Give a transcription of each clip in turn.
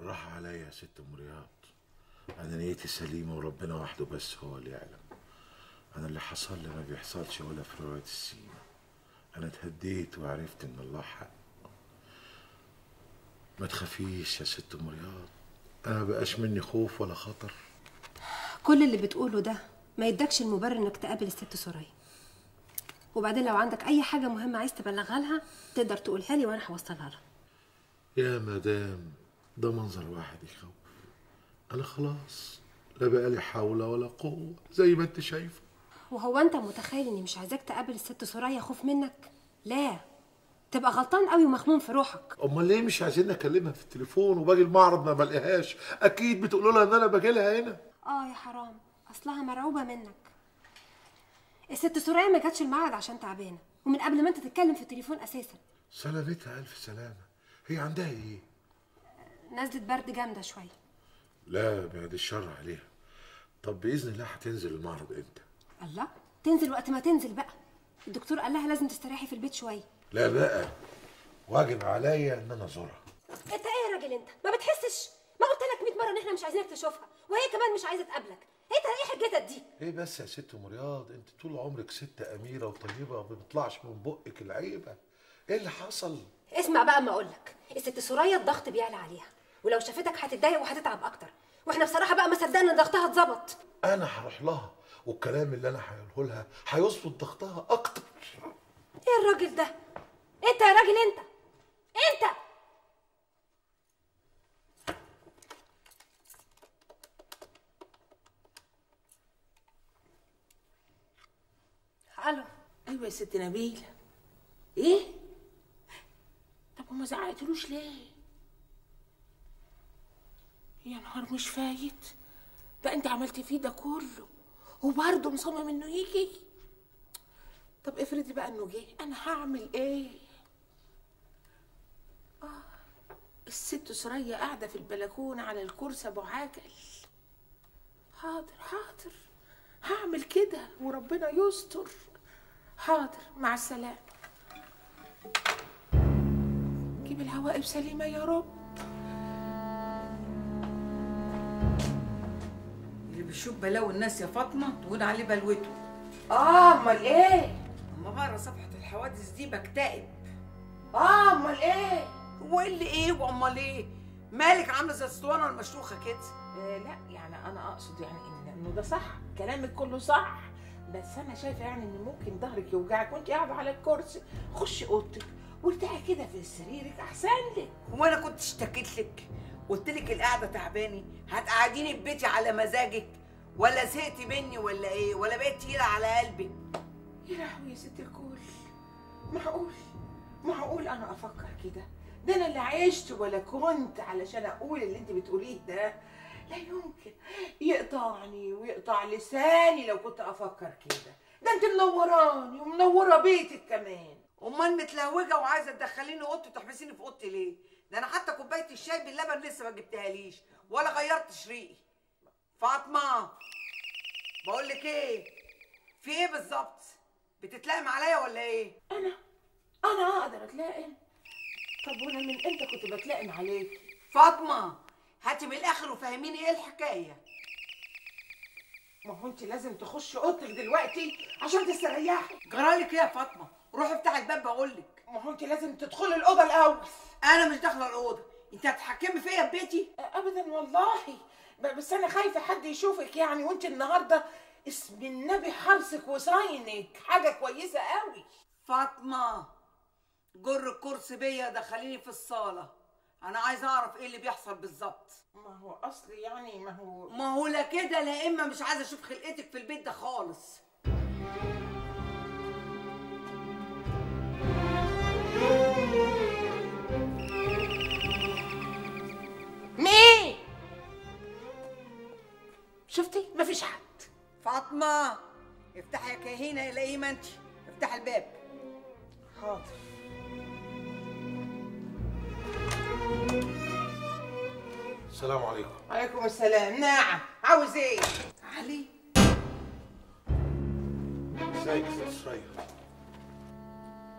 بالراحة عليا يا ست ام رياض. انا نيتي سليمة وربنا وحده بس هو اللي يعلم. انا اللي حصل لي ما بيحصلش ولا في رواية السيما. انا اتهديت وعرفت ان الله حق. ما تخافيش يا ست ام رياض، انا ما بقاش مني خوف ولا خطر. كل اللي بتقوله ده ما يدكش المبرر انك تقابل الست سوريا. وبعدين لو عندك اي حاجه مهمه عايز تبلغها لها تقدر تقولها لي وانا هوصلها لها. يا مدام ده منظر واحد يخوف. انا خلاص لا بقى لي حول ولا قوه زي ما انت شايفه. وهو انت متخيل اني مش عايزاك تقابل الست سوريا خوف منك؟ لا، تبقى غلطان قوي ومخموم في روحك. امال ليه مش عايزين اكلمها في التليفون وباجي المعرض ما بلاقيهاش؟ اكيد بتقولوا لها ان انا باجي لها هنا. يا حرام، اصلها مرعوبه منك. الست سوريا ما جاتش المعرض عشان تعبانه، ومن قبل ما انت تتكلم في التليفون اساسا. سلامتها الف سلامه. هي عندها ايه؟ نزلت برد جامده شويه. لا بعد الشر عليها. طب باذن الله هتنزل المعرض امتى؟ الله، تنزل وقت ما تنزل بقى. الدكتور قال لها لازم تستريحي في البيت شويه. لا بقى واجب عليا ان انا ازورها. انت ايه يا راجل انت؟ ما بتحسش؟ ما قلت لك 100 مره ان احنا مش عايزينك تشوفها، وهي كمان مش عايزه تقابلك. انت ايه حجتك دي؟ ايه بس يا ست ام رياض، انت طول عمرك ست اميره وطيبه وما بيطلعش من بقك العيبه. ايه اللي حصل؟ اسمع بقى ما اقول لك، الست سوريا الضغط بيعلى عليها، ولو شافتك هتتضايق وهتتعب اكتر، واحنا بصراحه بقى ما صدقنا ان ضغطها اتظبط. انا هروح لها والكلام اللي انا هقوله لها هيظبط ضغطها اكتر. ايه الراجل ده؟ انت يا راجل انت الو. ايوه يا ست نبيله. ايه؟ طب وما زعقتلوش ليه؟ يا نهار مش فايت، ده انت عملتي فيه ده كله وبرضه مصمم انه يجي. طب افرضي بقى انه جه، انا هعمل ايه؟ الست سوريا قاعده في البلكونه على الكرسي ابو عجل. حاضر هعمل كده وربنا يستر. حاضر، مع السلامه. جيب العواقب سليمه يا رب. اللي بيشوف بلاوي الناس يا فاطمه تقول عليه بلوته. امال ايه؟ اما بقرا صفحه الحوادث دي بكتئب. امال ايه؟ هو اللي ايه وامال ايه؟ مالك عامله زي الاسطوانه المشروخه كده؟ لا يعني انا اقصد يعني انه ده صح، كلامك كله صح، بس انا شايفه يعني ان ممكن ظهرك يوجعك وانت قاعده على الكرسي. خشي اوضتك وارتاحي كده في سريرك احسن لك. هو انا كنت اشتكيت لك قلت لك القعده تعباني؟ هتقعديني في بيتي على مزاجك؟ ولا زهقتي مني ولا ايه؟ ولا بقيت تقيله على قلبي؟ يا لهوي يا ست الكل، معقول انا افكر كده؟ ده انا اللي عشت ولا كنت علشان اقول اللي انت بتقوليه ده. لا يمكن يقطعني ويقطع لساني لو كنت افكر كده. ده انت منوراني ومنوره بيتك كمان. امال متلهوجه وعايزه تدخليني اوضتي وتحبسيني في اوضتي ليه؟ ده انا حتى كوبايه الشاي باللبن لسه ما جبتهاليش ولا غيرت شريقي. فاطمه بقول لك ايه؟ في ايه بالظبط؟ بتتلائم عليا ولا ايه؟ انا اقدر اتلائم؟ طب وانا من امتى كنت بتلائم عليك؟ فاطمه هاتي من الاخر وفهميني ايه الحكايه. ما هو انت لازم تخشي اوضتك دلوقتي عشان تستريحي. جرالك ايه يا فاطمه؟ روحي افتحي الباب بقول لك. ما هو انت لازم تدخلي الاوضه الاول. انا مش داخله الاوضه، انت هتتحكمي فيا في بيتي؟ ابدا والله، بس انا خايفه حد يشوفك يعني وانت النهارده اسم النبي حرصك وصاينك حاجه كويسه قوي. فاطمه جر الكرسي بيا دخليني في الصاله، انا عايزه اعرف ايه اللي بيحصل بالظبط. ما هو اصلي يعني ما هو لا كده لا اما مش عايزه اشوف خلقتك في البيت ده خالص. مين؟ شفتي؟ مفيش حد. فاطمه افتحي يا كهينه يا لئيمه انت، افتحي الباب. حاضر. السلام عليكم. وعليكم السلام. نعم، عاوز ايه؟ علي ازيك يا سرية؟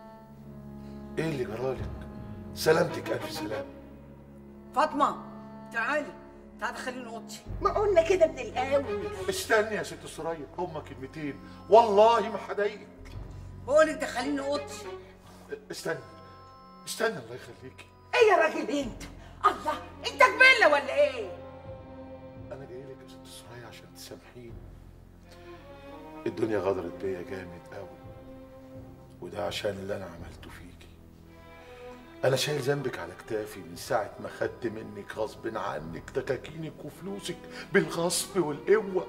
ايه اللي جرالك؟ سلامتك الف سلام. فاطمه تعالي دخليني اوضتي. ما قلنا كده من الاول. استني يا ست سرية، هما كلمتين والله ما هضايقك. بقولك دخليني اوضتي. استني الله يخليكي. ايه يا راجل انت؟ الله، انت جبله ولا ايه؟ انا جاي لك يا ست سرية عشان تسامحيني. الدنيا غدرت بيا جامد قوي، وده عشان اللي انا عملته فيكي. انا شايل ذنبك على كتافي من ساعه ما خدت منك غصب عنك تكاكينك وفلوسك بالغصب والقوه.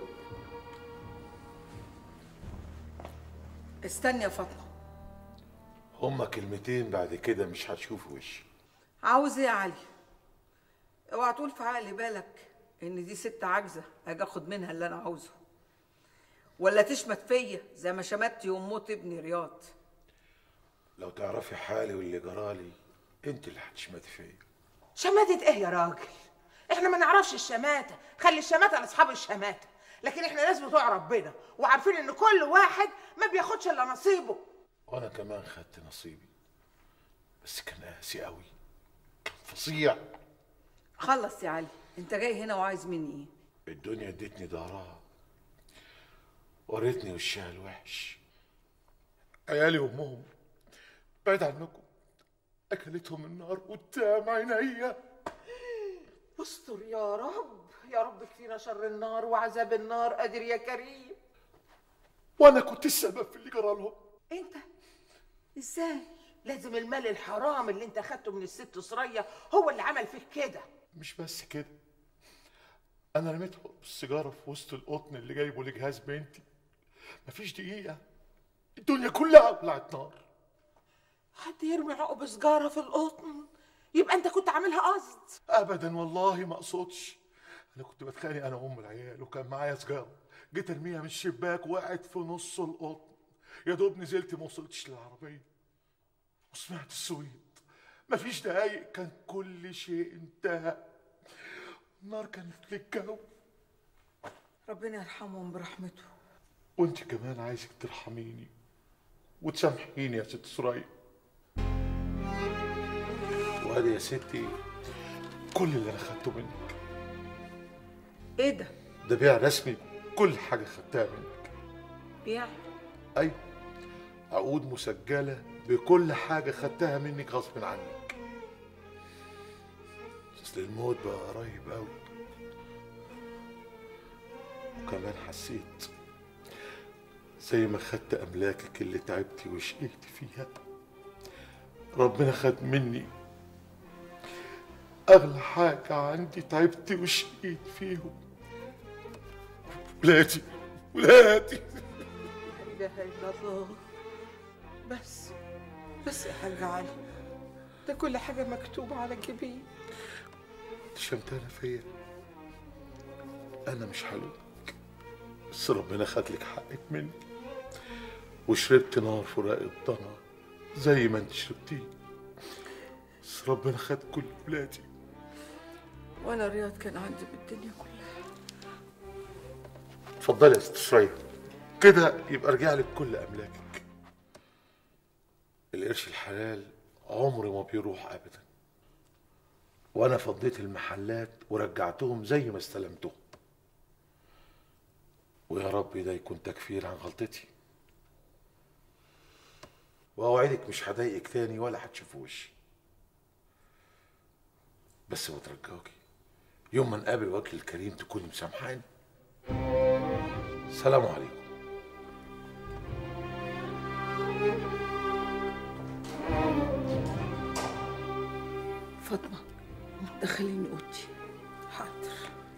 استني يا فاطمه. هما كلمتين بعد كده مش هتشوفي وشي. عاوز ايه يا علي؟ اوعى تقول في عقل بالك ان دي ست عاجزه اجي اخد منها اللي انا عاوزه، ولا تشمت فيا زي ما شمتت يوم موت ابني رياض. لو تعرفي حالي واللي جرالي انت اللي هتشمتي فيا. شماتة ايه يا راجل؟ احنا ما نعرفش الشماتة، خلي الشماتة لاصحاب الشماتة، لكن احنا ناس بتوع ربنا وعارفين ان كل واحد ما بياخدش الا نصيبه. وانا كمان خدت نصيبي، بس كان قاسي قوي، كان فظيع. خلص يا علي، انت جاي هنا وعايز مني ايه؟ الدنيا ادتني ظهرها، وريتني وشها الوحش. عيالي وامهم بعيد عنكم اكلتهم النار قدام عينيا. استر يا رب، يا رب اكفينا شر النار وعذاب النار، قادر يا كريم. وانا كنت السبب في اللي جرالهم. انت ازاي؟ لازم المال الحرام اللي انت اخدته من الست سرية هو اللي عمل فيك كده. مش بس كده، انا رميت السيجاره في وسط القطن اللي جايبه لجهاز بنتي. مفيش دقيقه الدنيا كلها ولعت نار. حد يرمي عقب سجاره في القطن؟ يبقى انت كنت عاملها قصد. ابدا والله ما اقصدش. انا كنت بتخانق انا وام العيال وكان معايا سجاره، جيت ارميها من الشباك وقعت في نص القطن. يا دوب نزلت ما وصلتش للعربيه وسمعت السويد. مفيش دقايق كان كل شيء انتهى. النار كانت للجو. ربنا يرحمهم برحمته. وانت كمان عايزك ترحميني وتسامحيني يا ست سرية. وادي يا ستي كل اللي انا خدته منك. ايه ده؟ ده بيع رسمي كل حاجه خدتها منك. بيع؟ ايوه، عقود مسجله بكل حاجه خدتها منك غصب عنك. اصل الموت بقى قريب قوي. وكمان حسيت زي ما خدت املاكك اللي تعبتي وشقيتي فيها، ربنا خد مني اغلى حاجه عندي تعبت وشقيت فيهم. ولادي لا اله الا الله. بس يا حاج علي، ده كل حاجه مكتوبه على الجبين. شمتانه فيا، انا مش هلومك، بس ربنا خد لك حقك مني وشربت نار فراق الضنا زي ما انت شربتيه. بس ربنا خد كل ولادي. وانا رياض كان عندي بالدنيا كلها. اتفضلي يا ست سرية، كده يبقى ارجع لك كل املاكك. القرش الحلال عمره ما بيروح ابدا، وانا فضيت المحلات ورجعتهم زي ما استلمتهم. ويا رب ده يكون تكفير عن غلطتي، واوعدك مش هضايقك تاني ولا هتشوف وشي. بس بترجاكي يوم ما نقابل وجه الكريم تكوني مسامحاني. سلام عليكم. فاطمه دخليني اوضتي. حاضر.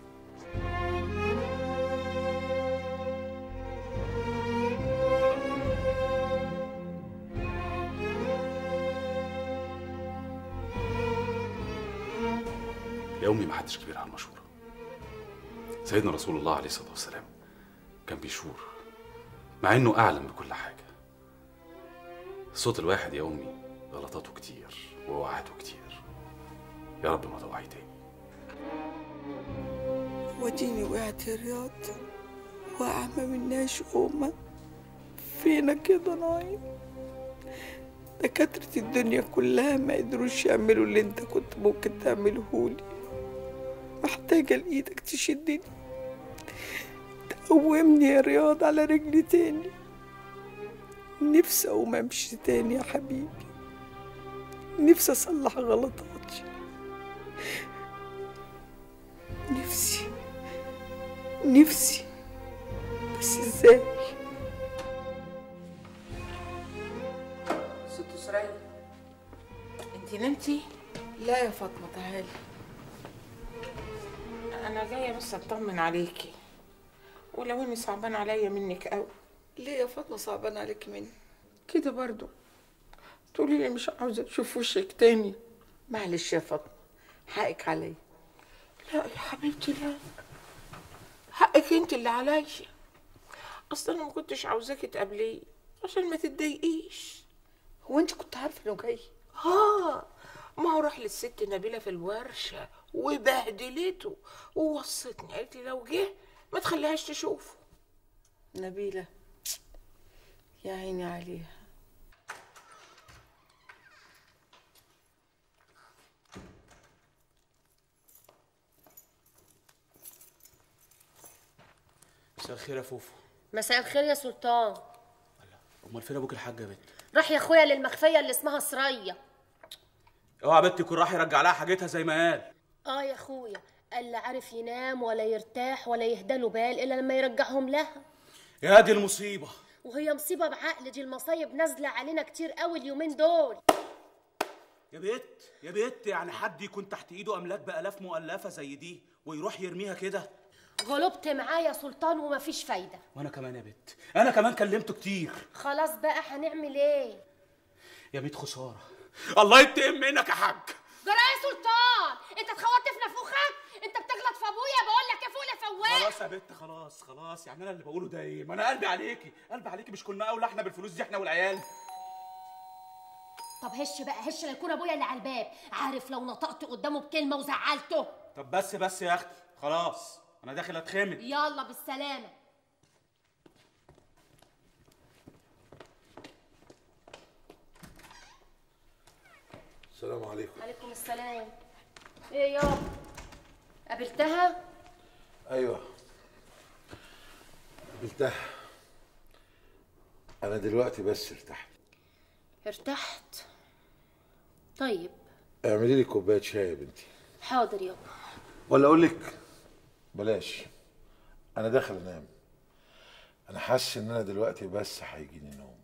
يا أمي ما حدش كبير على المشورة. سيدنا رسول الله عليه الصلاة والسلام كان بيشور مع إنه أعلم بكل حاجة. الصوت الواحد يا أمي غلطاته كتير ووقعاته كتير. يا رب ما توعي تاني. وديني وقعت يا رياض، وقع ما مناش قومة فينا كده نايم. دكاترة الدنيا كلها ما قدروش يعملوا اللي انت كنت ممكن تعمله لي. محتاجة لإيدك تشدني تقومني يا رياض على رجلي تاني. نفسي أقوم أمشي تاني يا حبيبي، نفسي أصلح غلطاتي، نفسي بس إزاي؟ ست سرية، انت نمتي؟ لا يا فاطمة تعالي. انا جايه بس اطمن عليكي، ولو اني صعبان عليا منك قوي. ليه يا فاطمة صعبان عليك مني؟ كده برضو تقولي لي مش عاوزه اشوف وشك تاني. معلش يا فاطمة، حقك عليا. لا يا حبيبتي لا، حقك انت اللي عليا. اصلا انا ما كنتش عاوزاكي تقابليه عشان ما تتضايقيش. هو انت كنت عارفة انه جاي؟ ما هو راح للست نبيله في الورشه وبهدلته ووصتني، قالت لي لو جه ما تخليهاش تشوفه. نبيلة يا عيني عليها. مساء الخير يا فوفو. مساء الخير يا سلطان. امال فين ابوك الحاج يا بنت؟ راح يا اخويا للمخفيه اللي اسمها سريه. اوعى بنتي يكون راح يرجع لها حاجتها زي ما قال. يا اخويا، قال لا عارف ينام ولا يرتاح ولا يهدى له بال الا لما يرجعهم لها. يا دي المصيبه. وهي مصيبه بعقل، دي المصايب نازله علينا كتير قوي اليومين دول. يا بنت يعني حد يكون تحت ايده املاك بالاف مؤلفه زي دي ويروح يرميها كده؟ غلبت معاه يا سلطان ومفيش فايده. وانا كمان يا بنت، انا كمان كلمته كتير. خلاص بقى هنعمل ايه؟ يا بنت خساره، الله ينتقم منك يا حاج. جرى يا سلطان، انت اتخوضت في نافوخك؟ انت بتغلط في ابويا، بقول لك يا فول يا فواح. خلاص يا بنت، خلاص يعني انا اللي بقوله ده ايه؟ ما انا قلبي عليكي، مش كنا اولى احنا بالفلوس دي احنا والعيال. طب هش بقى، هش لا يكون ابويا اللي على الباب، عارف لو نطقت قدامه بكلمه وزعلته. طب بس يا اختي، خلاص انا داخل اتخمد. يلا بالسلامه. السلام عليكم. عليكم السلام. ايه يابا، قابلتها؟ ايوه قابلتها. انا دلوقتي بس ارتحت. طيب اعملي لي كوبايه شاي يا بنتي. حاضر يابا. ولا اقول لك بلاش، انا داخل انام. انا حاسس ان انا دلوقتي بس هيجيني نوم.